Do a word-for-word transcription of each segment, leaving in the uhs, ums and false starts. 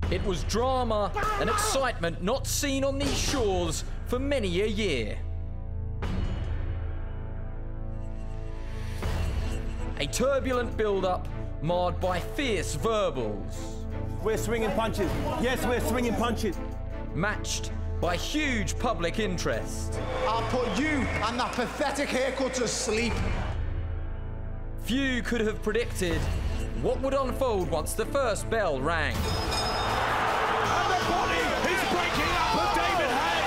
It was drama and excitement not seen on these shores for many a year. A turbulent build-up marred by fierce verbals. We're swinging punches. Yes, we're swinging punches. Matched by huge public interest. I'll put you and that pathetic haircut to sleep. Few could have predicted what would unfold once the first bell rang. And the body is breaking up with David Haye.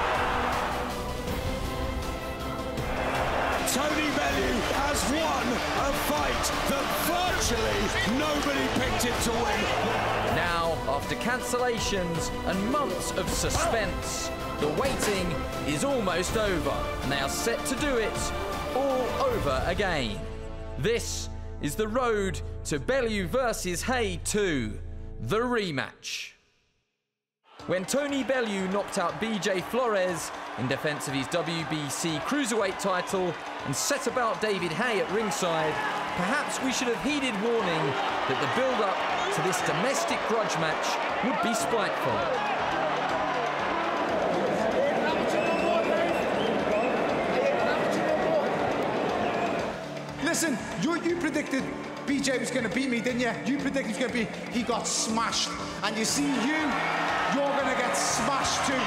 Tony Bellew has won a fight that virtually nobody picked him to win. Now, after cancellations and months of suspense, the waiting is almost over, and they are set to do it all over again. This is the road to Bellew versus Haye two, the rematch. When Tony Bellew knocked out B J Flores in defence of his W B C Cruiserweight title and set about David Haye at ringside, perhaps we should have heeded warning that the build-up to this domestic grudge match would be spiteful. Listen, you, you predicted B J was going to beat me, didn't you? You predicted he was going to be... He got smashed. And you see you, you're going to get smashed too.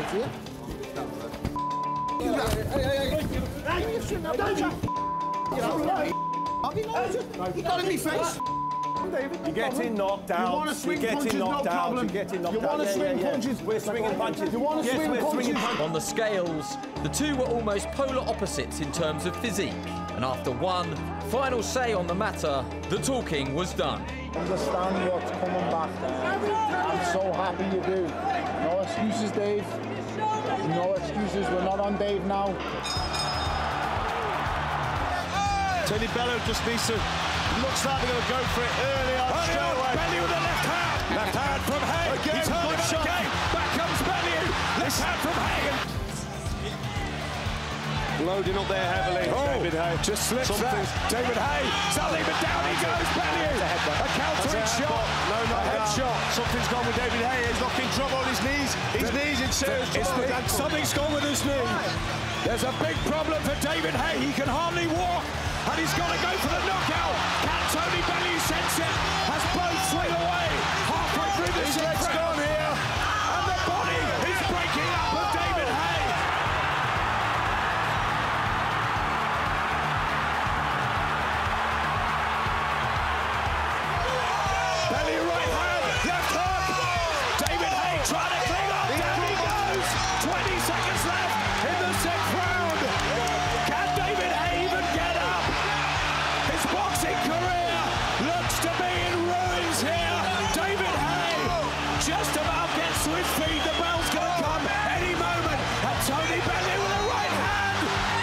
You got in my face. You're getting knocked out. You want to swing You're punches, getting knocked no out. problem. You're getting knocked You want to out. swing yeah, yeah, punches. Yeah. We're swinging punches. You want to yes, swing we're punches. swinging punches. On the scales, the two were almost polar opposites in terms of physique. And after one final say on the matter, the talking was done. Understand what's coming back. I'm so happy you do. No excuses, Dave. No excuses. We're not on Dave now. Tony Bellew just needs to... Looks like they're going to go for it early on. Oh, straight away. Bellew with the left hand. Left hand from Haye. Again, he's hurt him shot. Again. Back comes Bellew. Left hand from Haye. Loading up there heavily. Oh, David Haye. Just slips Something. that. David Haye. Something, but down he goes. Bellew. A countering shot. No, no, a headshot. Something's gone with David Haye. He's knocking trouble on his knees. His the, knees in serious trouble. Something's gone with his knee. There's a big problem for David Haye. He can hardly walk. And he's got to go for the knockout. Can Tony Bellew sense it? Has both slid away. Halfway through the sixth round. His leg's gone here. And the body is breaking up with David Haye. Bellew right hand, left hook. David Haye trying to clean up. Down he goes. twenty seconds left in the sixth round. Can David Haye even get up? His boxing career looks to be in ruins here. David Haye just about gets to his feet. The bell's going to come any moment. And Tony Bellew with a right hand.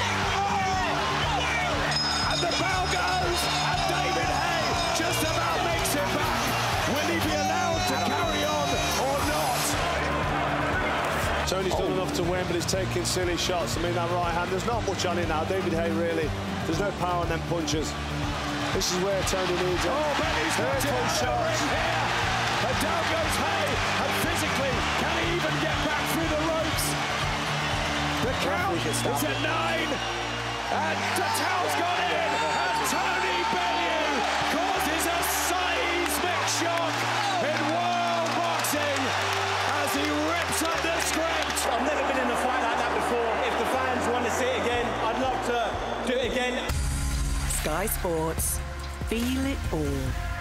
And the bell goes. And David Haye just about makes it back. Will he be allowed to carry on or not? Tony's done enough to win, but he's taking silly shots. I mean, that right hand, there's not much on it now. David Haye really, there's no power on them punches. This is where Tony needs it. Oh, Bellew's hurtful shots. Here. And down goes Haye. And physically, can he even get back through the ropes? The count is at nine. And the towel's gone in. And Tony Bellew causes a seismic shock in world boxing as he rips up the script. I've never been in a fight like that before. If the fans want to see it again, I'd love to do it again. Sky Sports. Feel it all.